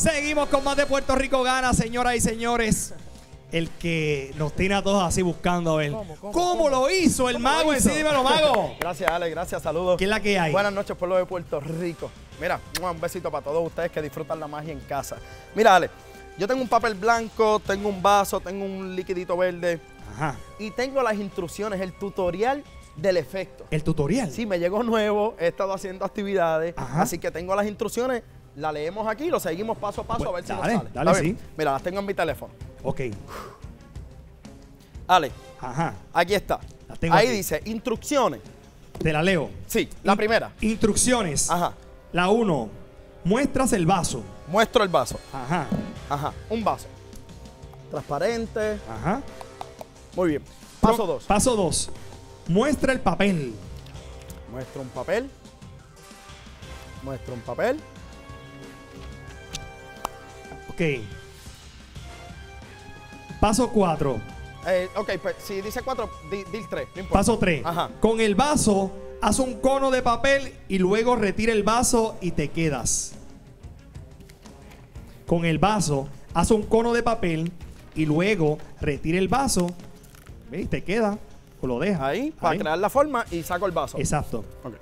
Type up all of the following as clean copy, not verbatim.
Seguimos con más de Puerto Rico Gana, señoras y señores. El que nos tiene a todos así buscando a ver ¿Cómo lo hizo el mago en sí? Dímelo, mago. Gracias, Ale, gracias, saludos. ¿Qué es la que hay? Buenas noches, pueblo de Puerto Rico. Mira, un besito para todos ustedes que disfrutan la magia en casa. Mira, Ale, yo tengo un papel blanco, tengo un vaso, tengo un liquidito verde. Ajá. Y tengo las instrucciones, el tutorial del efecto. ¿El tutorial? Sí, me llegó nuevo, he estado haciendo actividades, Ajá. así que tengo las instrucciones, la leemos aquí, lo seguimos paso a paso, Pues, a ver si dale, nos sale. dale, ¿Está sí. bien? Mira, las tengo en mi teléfono. Ok. Ale, Ajá. aquí está. Las tengo Ahí aquí. dice instrucciones. Te la leo. Sí, la primera. Instrucciones. Ajá. La 1. Muestras el vaso. Muestro el vaso. Ajá. Ajá. Un vaso. Transparente. Ajá. Muy bien. Paso 2. Paso 2. Muestra el papel. Muestro un papel. Muestro un papel. Ok. Paso 4. Ok, pues si dice 4, di 3. No importa. Paso 3. Ajá. Con el vaso, haz un cono de papel y luego retira el vaso y te quedas. Con el vaso, haz un cono de papel y luego retira el vaso. ¿Ves? Te queda o lo deja. Ahí, para crear la forma y saco el vaso. Exacto. Ok.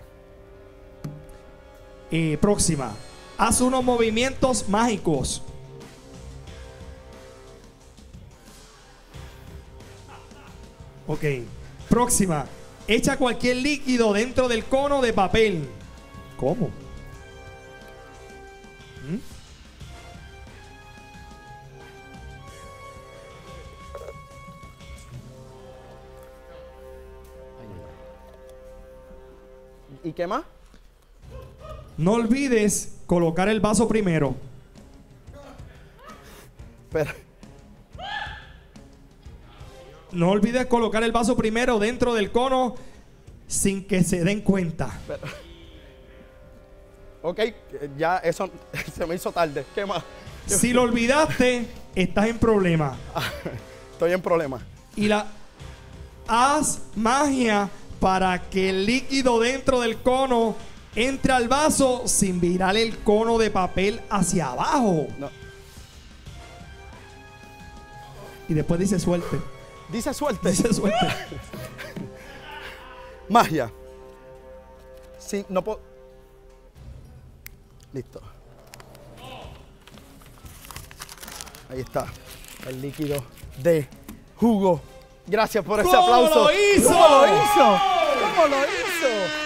Próxima. Haz unos movimientos mágicos. Ok. Próxima. Echa cualquier líquido dentro del cono de papel. ¿Cómo? ¿Mm? ¿Y qué más? No olvides colocar el vaso primero. Pero, No olvides colocar el vaso primero dentro del cono sin que se den cuenta. ok, ya eso se me hizo tarde. ¿Qué más? Si lo olvidaste, estás en problema. Estoy en problema. Y haz magia para que el líquido dentro del cono entre al vaso sin virar el cono de papel hacia abajo. No. Y después dice suerte. Dice suerte. Dice suerte. Magia. Sí, no puedo. Listo. Ahí está. El líquido de jugo. Gracias por ese ¿Cómo aplauso. lo hizo? ¿Cómo lo hizo? ¿Cómo lo hizo?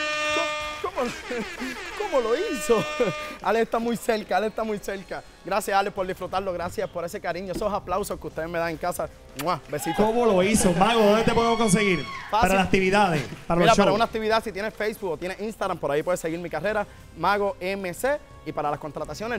¿Cómo lo hizo? Ale está muy cerca, Ale está muy cerca. Gracias, Ale, por disfrutarlo. Gracias por ese cariño, esos aplausos que ustedes me dan en casa. ¡Mua! Besitos. ¿Cómo lo hizo, mago? ¿Dónde te podemos conseguir? Fácil. Para las actividades, para Mira, los para shows. una actividad, si tienes Facebook o tienes Instagram, por ahí puedes seguir mi carrera, Mago MC. Y para las contrataciones,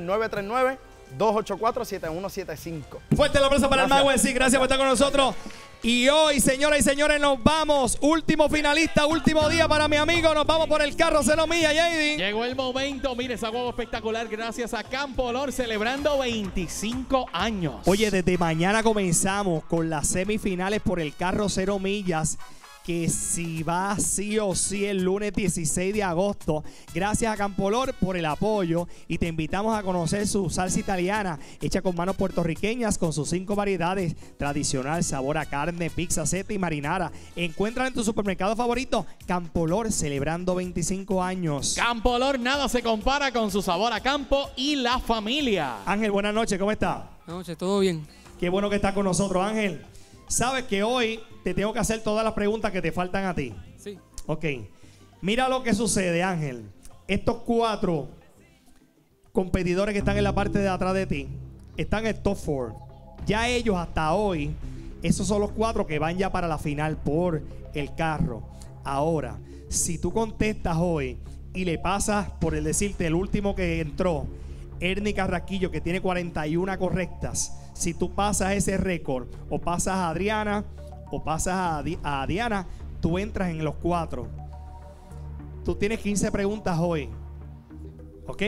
939-284-7175. Fuerte el aplauso para el Gracias. mago en sí. Gracias por estar con nosotros. Y hoy, señoras y señores, nos vamos. Último finalista, último día para mi amigo. Nos vamos por el carro 0 millas, JD. Llegó el momento. Mire, esa guagua espectacular gracias a Campo Olor celebrando 25 años. Oye, desde mañana comenzamos con las semifinales por el carro 0 millas. Que si va sí o sí el lunes 16 de agosto. Gracias a Campolor por el apoyo y te invitamos a conocer su salsa italiana hecha con manos puertorriqueñas con sus 5 variedades: tradicional, sabor a carne, pizza, seta y marinara. Encuéntrala en tu supermercado favorito. Campolor celebrando 25 años. Campo Olor, nada se compara con su sabor a campo y la familia. Ángel, buenas noches, ¿cómo estás? Buenas noches, ¿todo bien? Qué bueno que estás con nosotros, Ángel. Sabes que hoy te tengo que hacer todas las preguntas que te faltan a ti. Sí. Ok. Mira lo que sucede, Ángel. Estos 4 competidores que están en la parte de atrás de ti están en el top 4. Ya ellos hasta hoy, esos son los 4 que van ya para la final por el carro. Ahora, si tú contestas hoy y le pasas, por el decirte, el último que entró, Ernie Carraquillo, que tiene 41 correctas. Si tú pasas ese récord o pasas a Adriana o pasas a Diana, tú entras en los 4. Tú tienes 15 preguntas hoy. ¿Ok?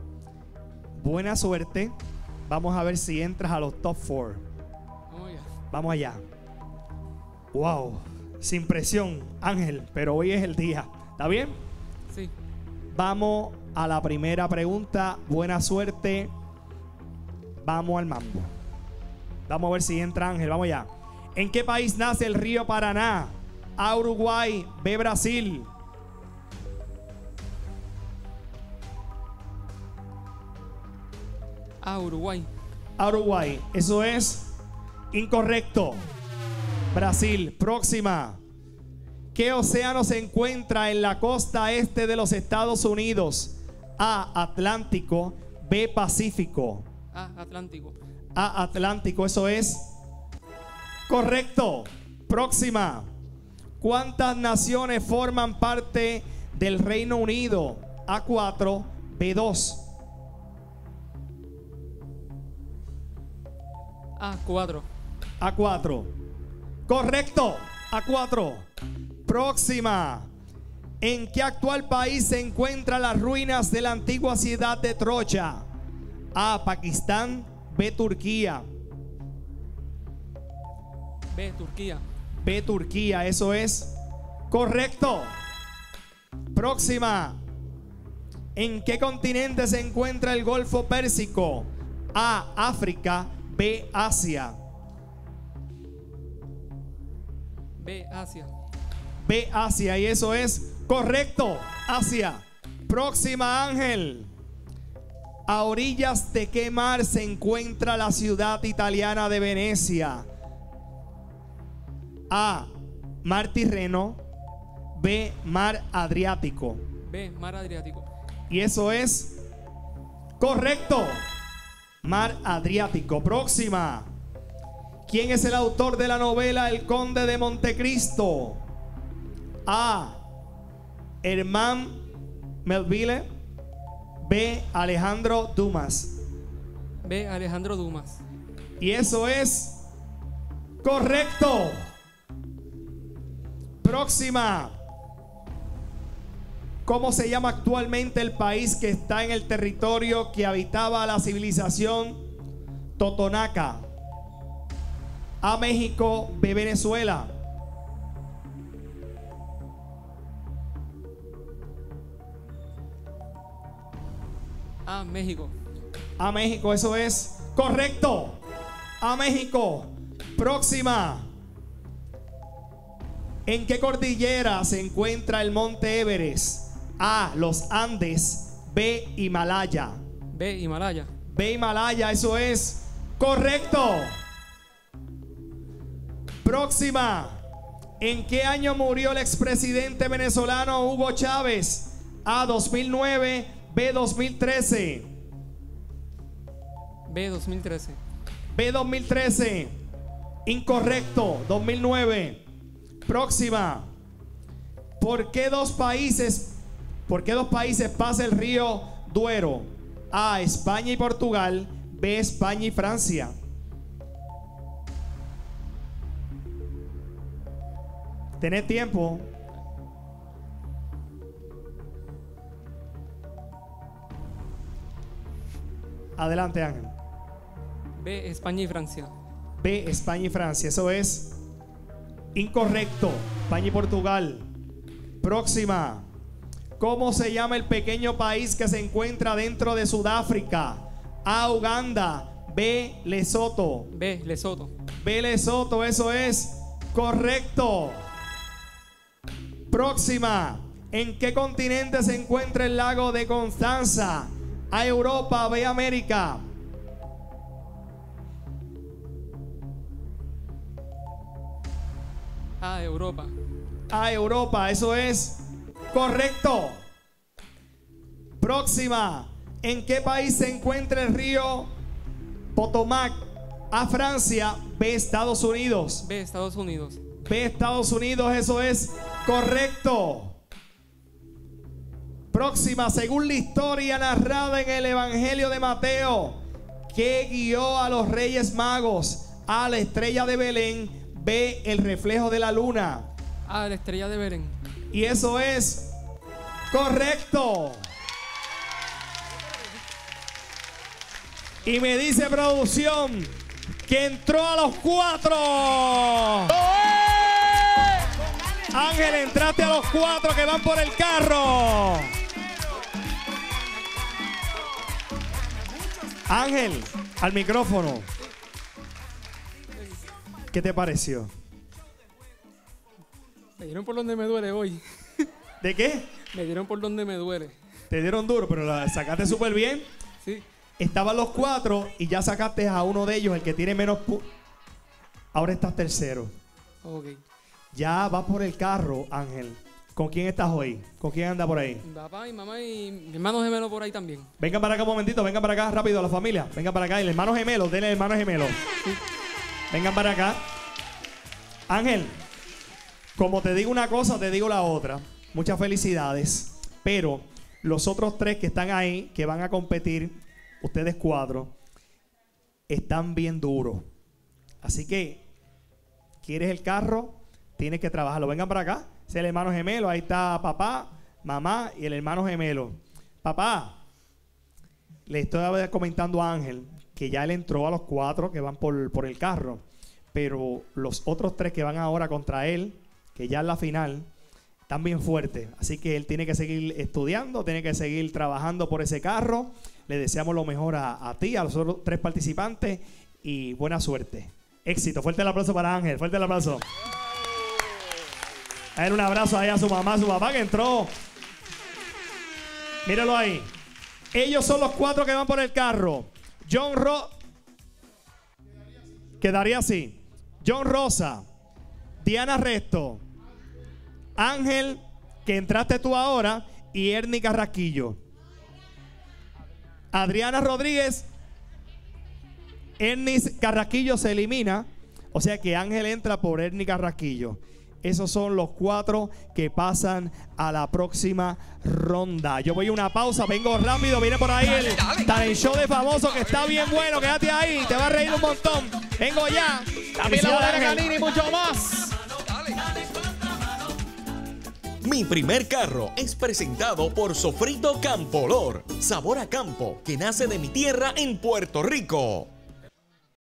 Buena suerte. Vamos a ver si entras a los top 4. Vamos allá. Wow. Sin presión, Ángel, pero hoy es el día. ¿Está bien? Sí. Vamos a la primera pregunta. Buena suerte. Vamos al mambo. Vamos a ver si entra Ángel. Vamos ya. ¿En qué país nace el río Paraná? A, Uruguay. B, Brasil. A, Uruguay. A, Uruguay. Eso es incorrecto. Brasil. Próxima. ¿Qué océano se encuentra en la costa este de los Estados Unidos? A, Atlántico. B, Pacífico. A, Atlántico. A, Atlántico. Eso es correcto. Próxima. ¿Cuántas naciones forman parte del Reino Unido? A4, B2. A4. A4. Correcto. A4. Próxima. ¿En qué actual país se encuentran las ruinas de la antigua ciudad de Troya? A, Pakistán. B, Turquía. B, Turquía. B, Turquía. Eso es correcto. Próxima. ¿En qué continente se encuentra el Golfo Pérsico? A, África. B, Asia. B, Asia. B, Asia. Y eso es correcto. Asia. Próxima, Ángel. ¿A orillas de qué mar se encuentra la ciudad italiana de Venecia? A, Mar Tirreno. B, Mar Adriático. B, Mar Adriático. Y eso es correcto. Mar Adriático. Próxima. ¿Quién es el autor de la novela El Conde de Montecristo? A, Herman Melville. B, Alejandro Dumas. B, Alejandro Dumas. Y eso es correcto. Próxima. ¿Cómo se llama actualmente el país que está en el territorio que habitaba la civilización totonaca? A, México. B, Venezuela. A, México. A, México. Eso es correcto. A, México. Próxima. ¿En qué cordillera se encuentra el monte Everest? A, los Andes. B, Himalaya. B, Himalaya. B, Himalaya. Eso es correcto. Próxima. ¿En qué año murió el expresidente venezolano Hugo Chávez? A, 2009. B, 2013. B, 2013. B, 2013. Incorrecto. 2009. Próxima. ¿Por qué dos países pasa el río Duero? A, España y Portugal. B, España y Francia. ¿Tenés tiempo? Adelante, Ángel. B, España y Francia. B, España y Francia. Eso es incorrecto. España y Portugal. Próxima. ¿Cómo se llama el pequeño país que se encuentra dentro de Sudáfrica? A, Uganda. B, Lesoto. B, Lesoto. B, Lesoto. Eso es correcto. Próxima. ¿En qué continente se encuentra el lago de Constanza? A, Europa. B, América. A, Europa. A, Europa. Eso es correcto. Próxima. ¿En qué país se encuentra el río Potomac? A, Francia. B, Estados Unidos. B, Estados Unidos. B, Estados Unidos. Eso es correcto. Próxima. Según la historia narrada en el Evangelio de Mateo, ¿qué guió a los Reyes Magos? A, la estrella de Belén. B, el reflejo de la luna. A, la estrella de Belén. Y eso es correcto. Y me dice producción que entró a los 4. Ángel, entraste a los 4 que van por el carro. Ángel, al micrófono. ¿Qué te pareció? Me dieron por donde me duele hoy. ¿De qué? Me dieron por donde me duele. Te dieron duro, pero la sacaste súper bien. Sí. Estaban los 4 y ya sacaste a uno de ellos, el que tiene menos ahora estás tercero. Ok. Ya vas por el carro, Ángel. ¿Con quién estás hoy? ¿Con quién anda por ahí? Mi papá, mi mamá y mi hermano gemelo por ahí también. Vengan para acá un momentito, vengan para acá rápido, la familia. Vengan para acá, el hermano gemelo, denle el hermano gemelo. Vengan para acá. Ángel, como te digo una cosa, te digo la otra. Muchas felicidades. Pero los otros 3 que están ahí, que van a competir, ustedes 4, están bien duros. Así que, ¿quieres el carro? Tienes que trabajarlo. Vengan para acá. Es el hermano gemelo. Ahí está papá, mamá y el hermano gemelo. Papá, le estoy comentando a Ángel que ya él entró a los 4 que van por el carro. Pero los otros 3 que van ahora contra él, que ya en la final, están bien fuertes. Así que él tiene que seguir estudiando, tiene que seguir trabajando por ese carro. Le deseamos lo mejor a ti, a los otros 3 participantes y buena suerte. Éxito. Fuerte el aplauso para Ángel. Fuerte el aplauso. A él un abrazo ahí a su mamá, a su papá que entró. Míralo ahí. Ellos son los 4 que van por el carro. Quedaría así. John Rosa, Diana Resto, Ángel, que entraste tú ahora, y Ernie Carrasquillo. Adriana Rodríguez, Ernie Carrasquillo se elimina. O sea que Ángel entra por Ernie Carrasquillo. Esos son los 4 que pasan a la próxima ronda. Yo voy a una pausa, vengo rápido. Viene por ahí el talent show de famoso que está bien bueno. Quédate ahí, te va a reír un montón. Vengo ya. También la bodega Canini y mucho más. Mi primer carro es presentado por Sofrito Campolor. Sabor a campo que nace de mi tierra en Puerto Rico.